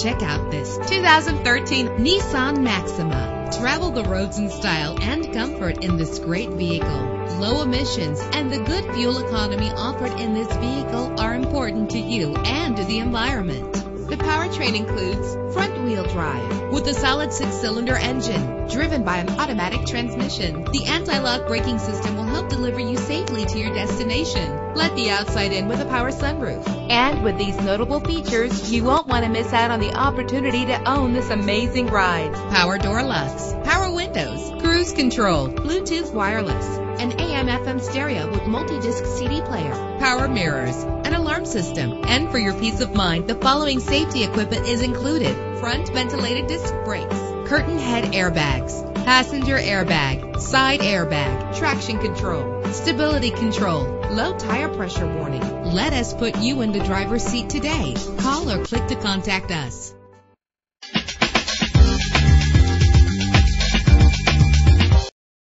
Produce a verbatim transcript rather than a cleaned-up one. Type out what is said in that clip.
Check out this two thousand thirteen Nissan Maxima. Travel the roads in style and comfort in this great vehicle. Low emissions and the good fuel economy offered in this vehicle are important to you and to the environment. The powertrain includes front-wheel drive with a solid six-cylinder engine driven by an automatic transmission. The anti-lock braking system will help deliver you safely to your destination. Let the outside in with a power sunroof. And with these notable features, you won't want to miss out on the opportunity to own this amazing ride. Power door locks, power windows, cruise control, Bluetooth wireless, an A M F M stereo with multi-disc C D player, power mirrors, an alarm system. And for your peace of mind, the following safety equipment is included: front ventilated disc brakes, curtain head airbags, passenger airbag, side airbag, traction control, stability control, low tire pressure warning. Let us put you in the driver's seat today. Call or click to contact us.